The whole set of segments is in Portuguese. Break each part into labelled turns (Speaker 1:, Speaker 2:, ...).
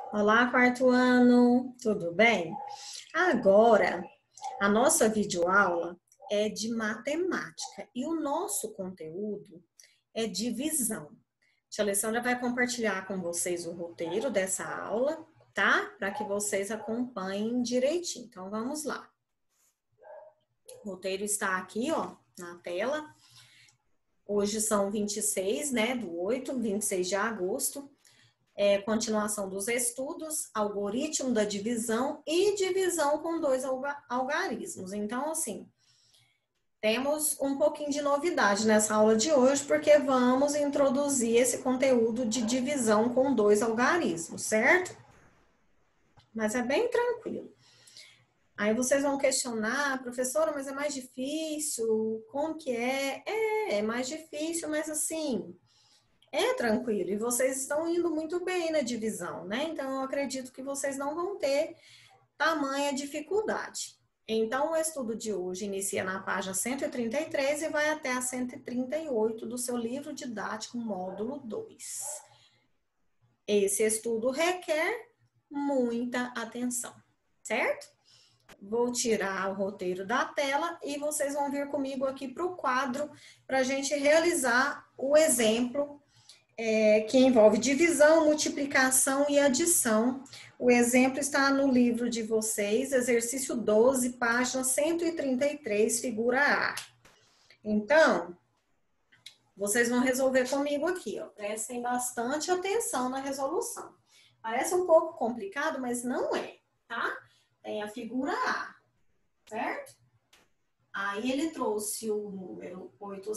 Speaker 1: Olá, quarto ano, tudo bem? Agora, a nossa videoaula é de matemática e o nosso conteúdo é divisão. Tia Alessandra vai compartilhar com vocês o roteiro dessa aula, tá? Para que vocês acompanhem direitinho. Então, vamos lá. O roteiro está aqui, ó, na tela. Hoje são 26, né, do 26 de agosto. Continuação dos estudos, algoritmo da divisão e divisão com dois algarismos. Então, assim, temos um pouquinho de novidade nessa aula de hoje, porque vamos introduzir esse conteúdo de divisão com dois algarismos, certo? Mas é bem tranquilo. Aí vocês vão questionar, professora, mas é mais difícil? Como que é? É mais difícil, mas assim, é tranquilo, e vocês estão indo muito bem na divisão, né? Então, eu acredito que vocês não vão ter tamanha dificuldade. Então, o estudo de hoje inicia na página 133 e vai até a 138 do seu livro didático, módulo 2. Esse estudo requer muita atenção, certo? Vou tirar o roteiro da tela e vocês vão vir comigo aqui para o quadro para a gente realizar o exemplo que envolve divisão, multiplicação e adição. O exemplo está no livro de vocês, exercício 12, página 133, figura A. Então, vocês vão resolver comigo aqui, ó. Prestem bastante atenção na resolução. Parece um pouco complicado, mas não é, tá? Tem a figura A, certo? Aí ele trouxe o número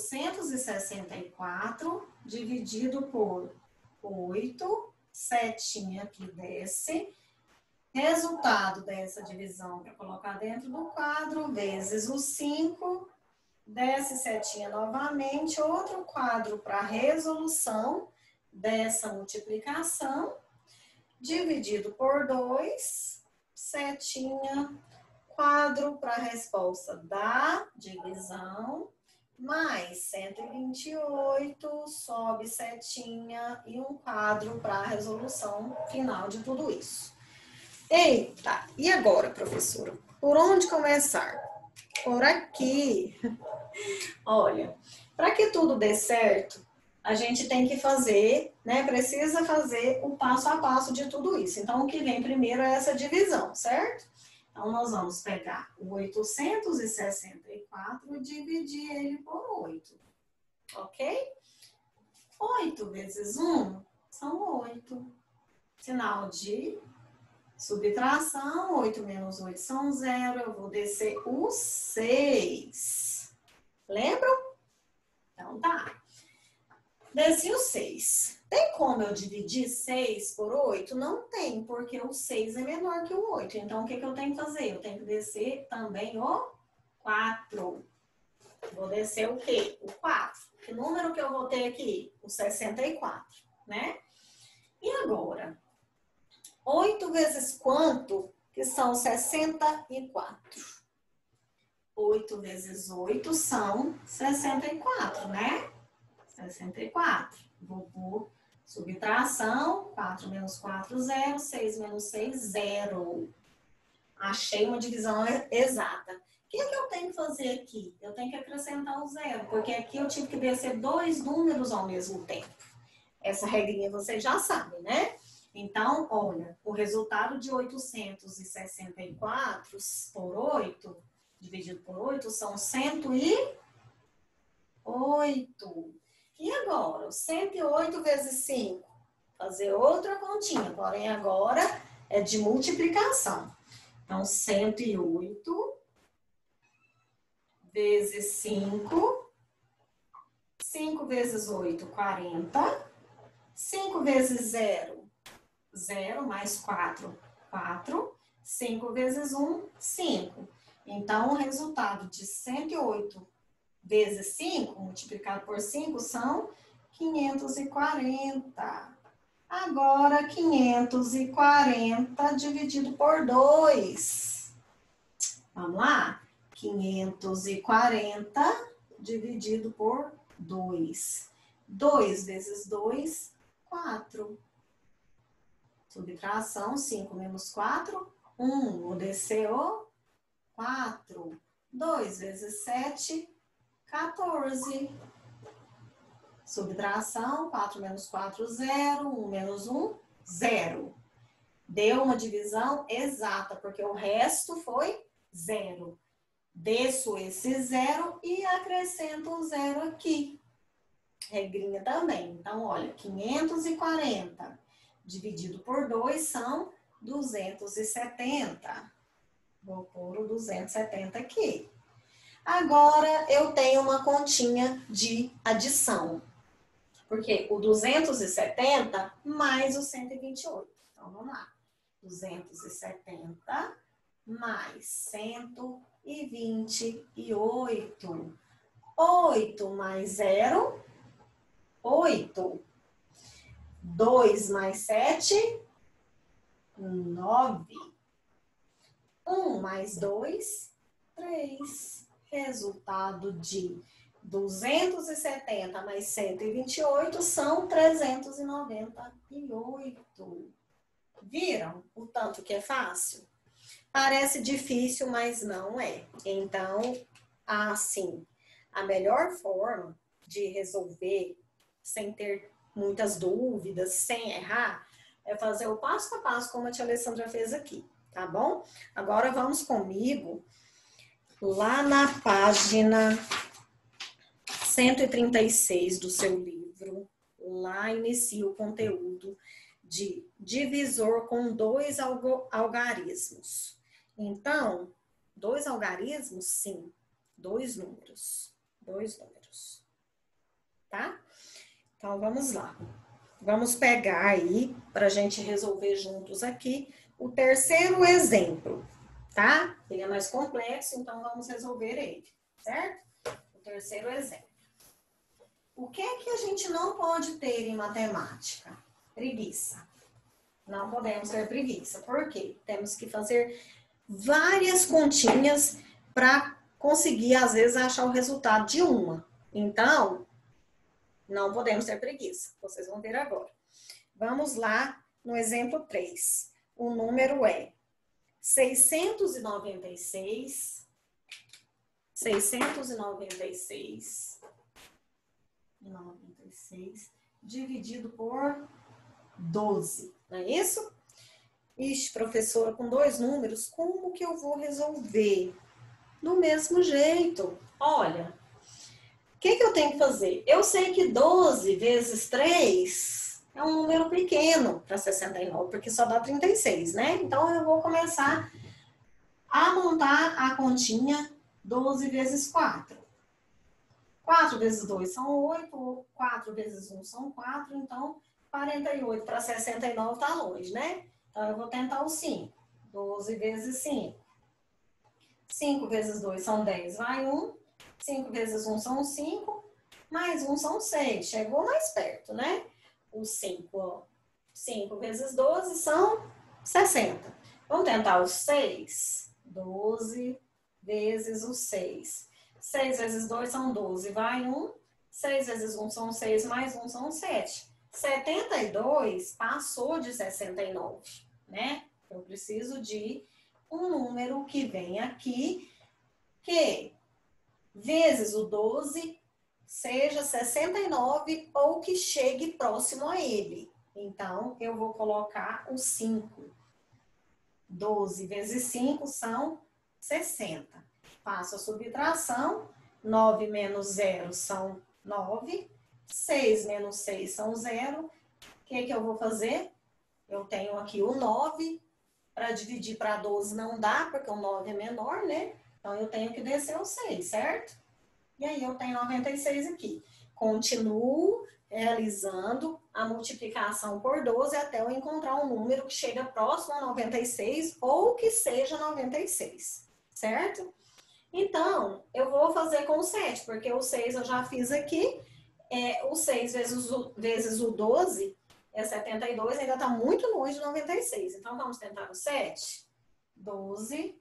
Speaker 1: 864 dividido por 8, setinha que desce. Resultado dessa divisão para colocar dentro do quadro, vezes o 5, desce setinha novamente, outro quadro para resolução dessa multiplicação, dividido por 2, setinha, quadro para a resposta da divisão, mais 128, sobe setinha e um quadro para a resolução final de tudo isso. Eita, e agora, professora? Por onde começar? Por aqui. Olha, para que tudo dê certo, a gente tem que fazer, né? Precisa fazer o passo a passo de tudo isso. Então, o que vem primeiro é essa divisão, certo? Então, nós vamos pegar o 864 e dividir ele por 8, ok? 8 vezes 1 são 8. Sinal de subtração, 8 menos 8 são 0. Eu vou descer o 6. Lembram? Então, tá. Desci o 6. Tem como eu dividir 6 por 8? Não tem, porque o 6 é menor que o 8. Então, o que eu tenho que fazer? Eu tenho que descer também o 4. Vou descer o quê? O 4. Que número que eu vou ter aqui? O 64, né? E agora? 8 vezes quanto? Que são 64. 8 vezes 8 são 64, né? 64. Vou por subtração. 4 menos 4, 0. 6 menos 6, 0. Achei uma divisão exata. O que eu tenho que fazer aqui? Eu tenho que acrescentar o 0, porque aqui eu tive que descer dois números ao mesmo tempo. Essa regrinha vocês já sabem, né? Então, olha, o resultado de 864 por 8, dividido por 8, são 108. E agora, o 108 vezes 5? Fazer outra continha, porém agora é de multiplicação. Então, 108 vezes 5. 5 vezes 8, 40. 5 vezes 0, 0 mais 4, 4. 5 vezes 1, 5. Então, o resultado de 108 vezes 5, multiplicado por 5, são 540. Agora, 540 dividido por 2. Vamos lá? 540 dividido por 2. 2 vezes 2, 4. Subtração, 5 menos 4, 1. Vou descer o 4. 2 vezes 7, 14. Subtração, 4 menos 4, 0. 1 menos 1, 0. Deu uma divisão exata, porque o resto foi 0. Desço esse 0 e acrescento um 0 aqui. Regrinha também. Então, olha, 540 dividido por 2 são 270. Vou pôr o 270 aqui. Agora, eu tenho uma continha de adição. Porque o 270 mais o 128. Então, vamos lá. 270 mais 128. 8 mais 0, 8. 2 mais 7, 9. 1 mais 2, 3. Resultado de 270 mais 128 são 398. Viram o tanto que é fácil? Parece difícil, mas não é. Então, assim, a melhor forma de resolver sem ter muitas dúvidas, sem errar, é fazer o passo a passo como a tia Alessandra fez aqui, tá bom? Agora vamos comigo lá na página 136 do seu livro. Lá inicia o conteúdo de divisor com 2 algarismos. Então, 2 algarismos, sim, 2 números. 2 números. Tá? Então, vamos lá. Vamos pegar aí, para a gente resolver juntos aqui, o terceiro exemplo, tá? Ele é mais complexo, então vamos resolver ele, certo? O terceiro exemplo. O que é que a gente não pode ter em matemática? Preguiça. Não podemos ter preguiça. Por quê? Temos que fazer várias continhas para conseguir, às vezes, achar o resultado de uma. Então, não podemos ter preguiça. Vocês vão ver agora. Vamos lá no exemplo 3. O número é 696 dividido por 12. Não é isso? Ixi, professora, com 2 números, como que eu vou resolver? Do mesmo jeito. Olha, o que eu tenho que fazer? Eu sei que 12 vezes 3 é um número pequeno para 69, porque só dá 36, né? Então, eu vou começar a montar a continha 12 vezes 4. 4 vezes 2 são 8, 4 vezes 1 são 4, então 48 para 69 está longe, né? Então, eu vou tentar o 5. 12 vezes 5. 5 vezes 2 são 10, vai 1. 5 vezes 1 são 5, mais 1 são 6. Chegou mais perto, né? O 5, ó. 5 vezes 12 são 60. Vamos tentar o 6. 12 vezes o 6. 6 vezes 2 são 12, vai 1. 6 vezes 1 são 6, mais 1 são 7. 72 passou de 69, né? Eu preciso de um número que vem aqui, que vezes o 12 seja 69 ou que chegue próximo a ele. Então, eu vou colocar o 5. 12 vezes 5 são 60. Faço a subtração. 9 menos 0 são 9. 6 menos 6 são 0. O que eu vou fazer? Eu tenho aqui o 9. Para dividir para 12 não dá, porque o 9 é menor, né? Então, eu tenho que descer o 6, certo? E aí, eu tenho 96 aqui. Continuo realizando a multiplicação por 12 até eu encontrar um número que chega próximo a 96 ou que seja 96, certo? Então, eu vou fazer com o 7, porque o 6 eu já fiz aqui. O 6 vezes o 12 é 72, ainda está muito longe de 96. Então, vamos tentar o 7. 12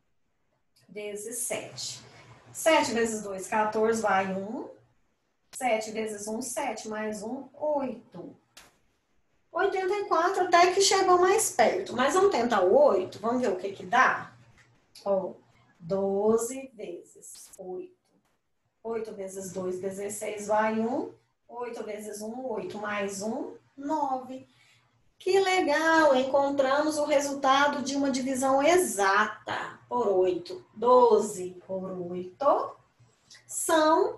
Speaker 1: vezes 7. 7 vezes 2, 14, vai 1. 7 vezes 1, 7, mais 1, 8. 84 até que chegou mais perto. Mas vamos tentar o 8. Vamos ver o que que dá? Ó, 12 vezes 8. 8 vezes 2, 16, vai 1. 8 vezes 1, 8 mais 1, 9. Que legal! Encontramos o resultado de uma divisão exata por 8. 12 por 8 são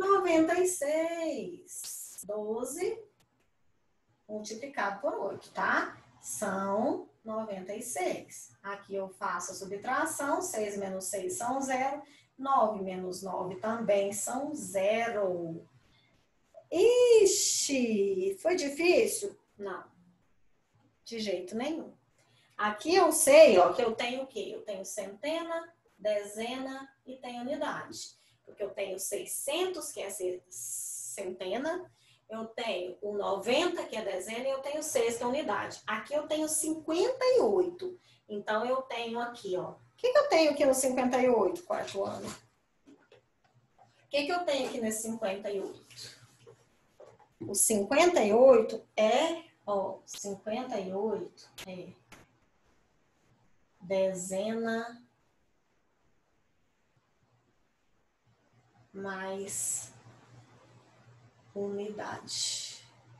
Speaker 1: 96. 12 multiplicado por 8, tá? São 96. Aqui eu faço a subtração, 6 menos 6 são 0, 9 menos 9 também são 0. Ixi, foi difícil? Não, de jeito nenhum. Aqui eu sei, ó, que eu tenho o quê? Eu tenho centena, dezena e tenho unidade. Porque eu tenho 600, que é centena, eu tenho o 90, que é dezena, e eu tenho 6, que é unidade. Aqui eu tenho 58. Então, eu tenho aqui, ó. O que eu tenho aqui no 58, quarto ano? O que eu tenho aqui nesse 58? O 58 é, ó, 58 é dezena mais unidade.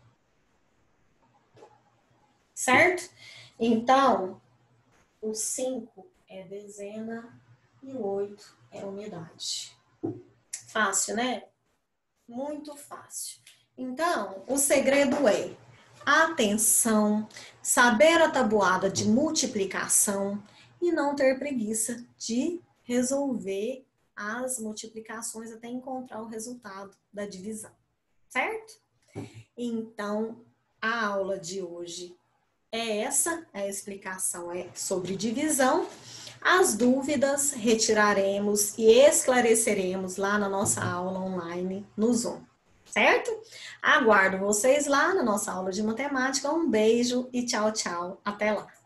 Speaker 1: Certo? Então, o 5 é dezena e o 8 é unidade. Fácil, né? Muito fácil. Então, o segredo é atenção, saber a tabuada de multiplicação e não ter preguiça de resolver as multiplicações até encontrar o resultado da divisão, certo? Então, a aula de hoje é essa, a explicação é sobre divisão. As dúvidas retiraremos e esclareceremos lá na nossa aula online no Zoom, certo? Aguardo vocês lá na nossa aula de matemática. Um beijo e tchau, tchau. Até lá!